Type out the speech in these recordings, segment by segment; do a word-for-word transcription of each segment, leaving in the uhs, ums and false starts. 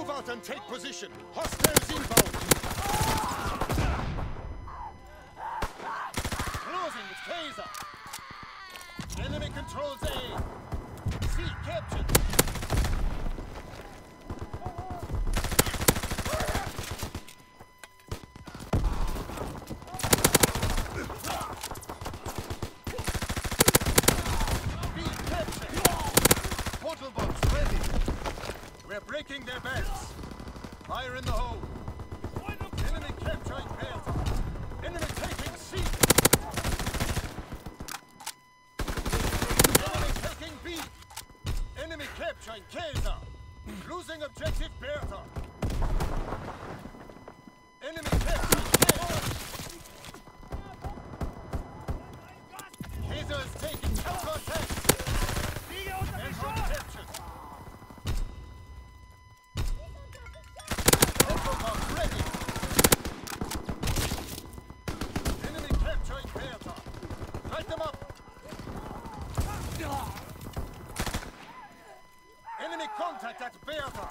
Move out and take position. Hostiles inbound. Closing with Kaiser. Enemy controls A. C captured. B captured. Portal box ready. We're breaking their backs. Fire in the hole. Enemy capturing Delta. Enemy taking C. Enemy taking B. Enemy capturing Kaiser. Losing objective Bertha. Enemy capturing Kaiser. Kaiser is taking counter-attack. Anton captured. Ready. Enemy capturing Bertha. Light them up. Enemy contact at Bertha.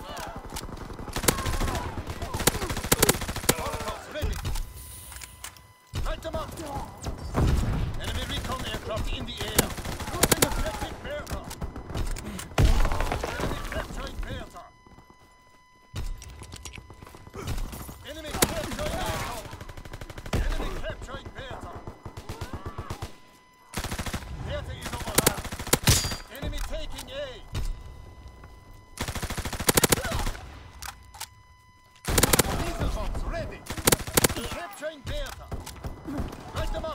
Molotovs ready. Light them up. Enemy recon aircraft in the air. Losing objective Bertha. Enemy capturing Bertha. Enemy capturing Bertha. Enemy capturing Bertha. Bertha is overrun. Enemy taking A. Diesel bombs ready. Capturing Bertha. Light them up.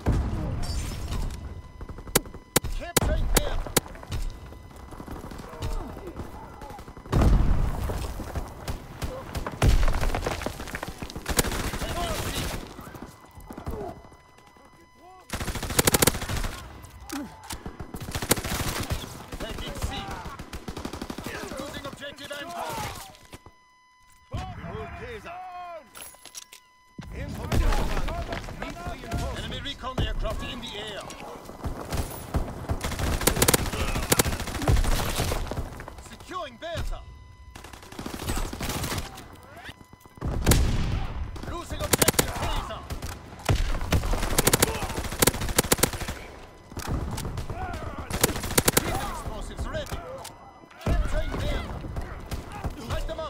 Capturing Bertha. Enemy recon aircraft in the air. Securing Bertha. Losing objective Kaiser. Diesel explosives ready. Capturing Bertha. Light them up.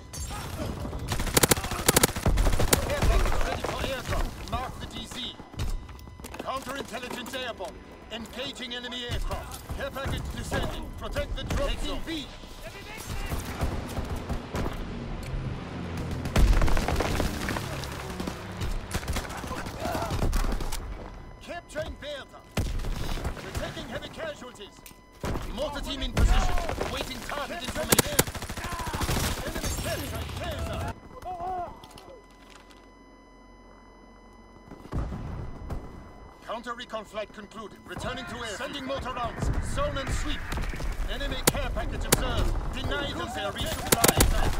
Air package ready for airdrop. Mark the D C. Counterintelligence airborne. Engaging enemy aircraft. Care package descending. Protect the drop zone. B. Capturing Bertha. We're taking heavy casualties. Mortar team in position. Awaiting target information. Enemy capturing Kaiser. Counter-recon flight concluded. Returning to air. Sending mortar rounds. Zone and sweep. Enemy care package observed. Deny them their resupply.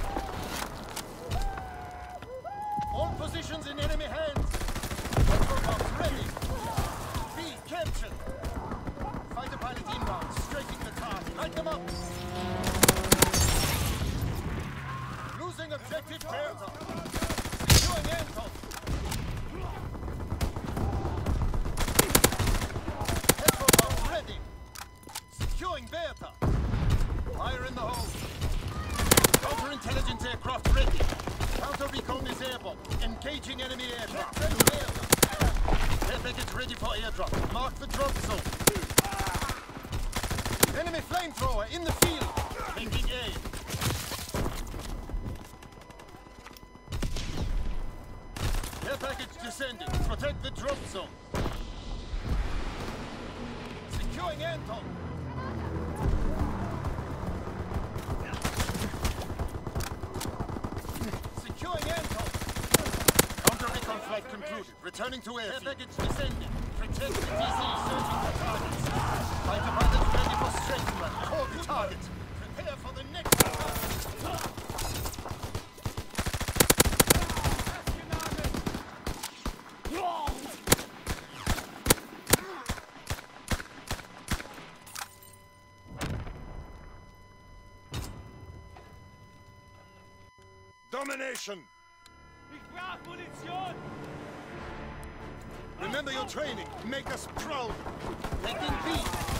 All positions in enemy hands. Control bombs ready. B captured. Fighter pilot inbound. Striking the target. Light them up. Losing objective Bertha. Securing Anton. Ready. Securing Bertha. Fire in the hole. Counterintelligence aircraft ready. Counter recon is airborne. Engaging enemy aircraft. Air package ready for airdrop. Mark the drop zone. Enemy flamethrower in the field. Taking aim. Air package descending. Protect the drop zone. Securing Anton. Securing Anton. Counter-recon flight concluded. Returning to air. Air package descending. Protect the D C. Searching for targets. Fighter pilots ready for straight run. Call the target. Prepare for the next target. Domination! Ich brauch Munition! Remember your training. Make us proud. Taking B.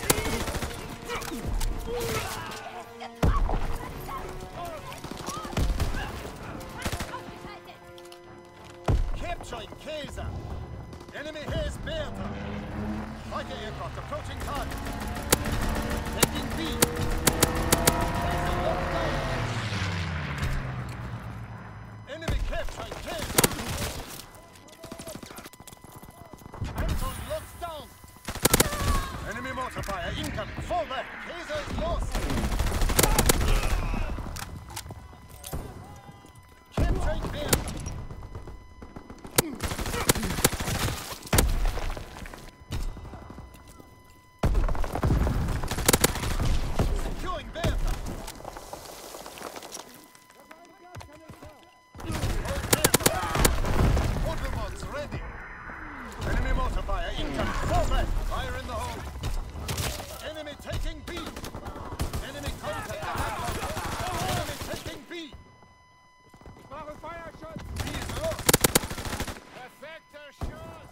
Capturing Kaiser. Enemy has Bertha. Fighter aircraft approaching target. Taking B. Kaiser locked down. Enemy capturing Kaiser. Anton locked down. Enemy mortar fire incoming. Fall back. Kaiser is lost. Capturing Bertha. Securing Bertha. Waterbots ready. Enemy mortar fire incoming. Fall back. Fire in the hole. Enemy taking B. Enemy contact. Enemy taking B. Ich brauche Feuerschutz! B is lost. Perfekter Schuss!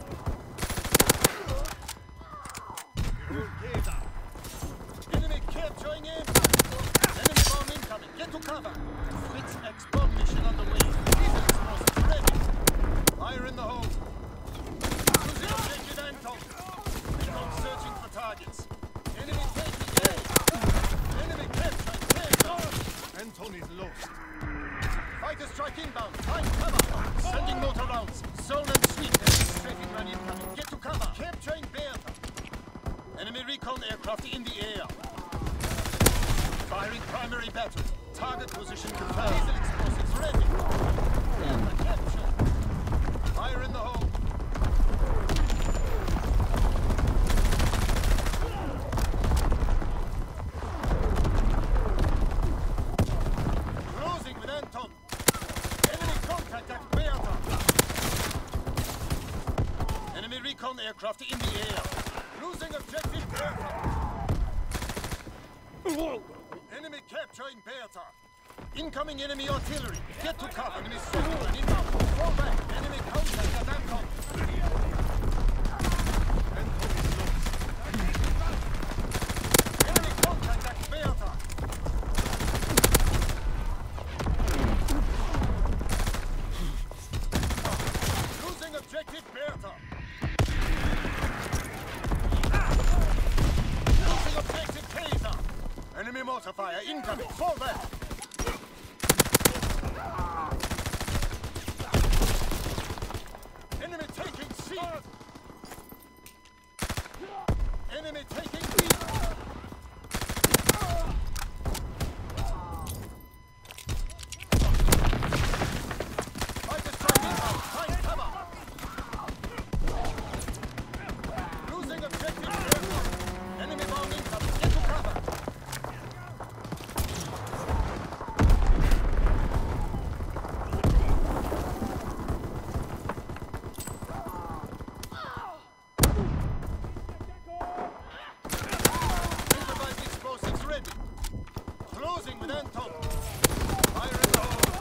Kaiser. Enemy capturing him. Enemy bomb incoming. Get to cover. Fritz X bomb mission on the way. Diesel explosives ready. Fire in the hole. Losing objective Anton. Recon searching for targets. Enemy taking A. Enemy capturing Kaiser. Anton is lost. Fighter strike inbound. Find cover. Sending mortar rounds. Zone and sweep. Strafing run incoming. Get to cover. Capturing Bertha. Enemy recon aircraft in the air. Firing primary battery. Target position confirmed. Diesel explosives ready. Bertha captured. Fire in the hole. Closing with Anton. Enemy contact at Bertha. Enemy recon aircraft in the air. Losing objective Bertha. Enemy capturing Bertha. Incoming enemy artillery. Get to cover. Enemy strike and inbound. Fall back. Enemy contact at Anton. Anton is lost. Enemy contact at Bertha. Losing objective Bertha. Losing objective Kaiser. Enemy mortar fire incoming. Fall back. Enemy taking C. Enemy taking B. Fighter strike inbound. Find cover. Losing objective Bertha. Enemy bomb incoming. Get to cover. Improvised explosives ready. Closing with Anton. Fire in the hole.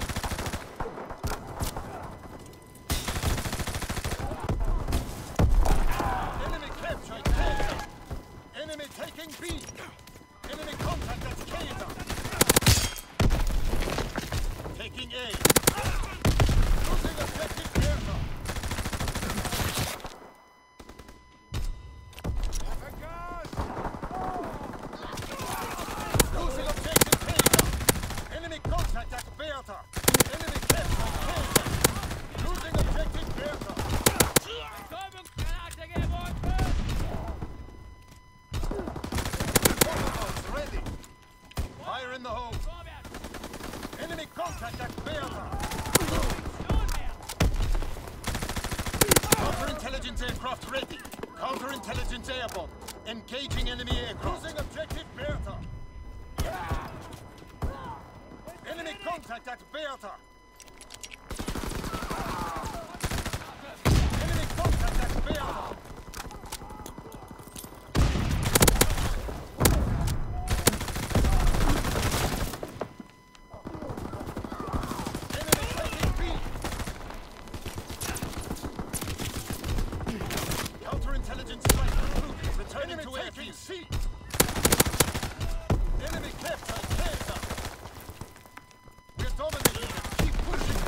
Enemy capturing Kaiser. Enemy taking B. Enemy contact at Kaiser. Taking A. Losing objective Bertha. Losing objective Kaiser. Enemy contact at Bertha. Enemy capturing Kaiser. Losing objective Bertha. Betäubungsgranate geworfen! Waterbots ready. Fire in the hole. Vorwärts! Enemy contact at Bertha. Nunmehr! Counterintelligence aircraft ready. Counterintelligence airborne. Engaging enemy aircraft. Losing objective Bertha. Enemy contact at Bertha. Enemy contact at Bertha. Returning to airfield. C. Enemy captured Caesar. We're dominating it. Keep pushing.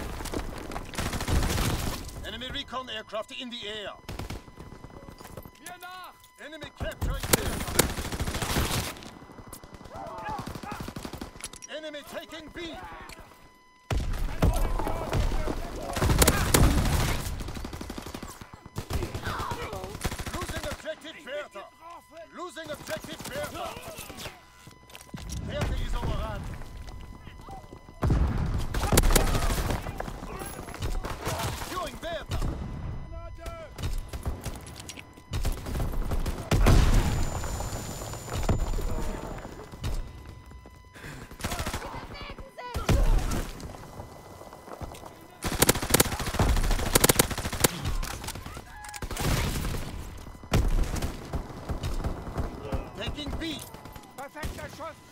Enemy recon aircraft in the air. Mir nach! Enemy capturing Caesar. Enemy taking B. Losing objective Bertha. Losing objective Bertha. Bertha is overrun. Doing Bertha. Taking B. Perfekter Schuss!